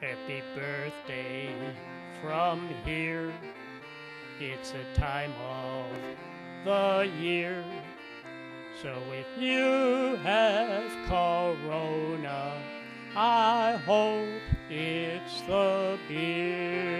Happy birthday from here. It's a time of the year. So if you have corona, I hope it's the beer.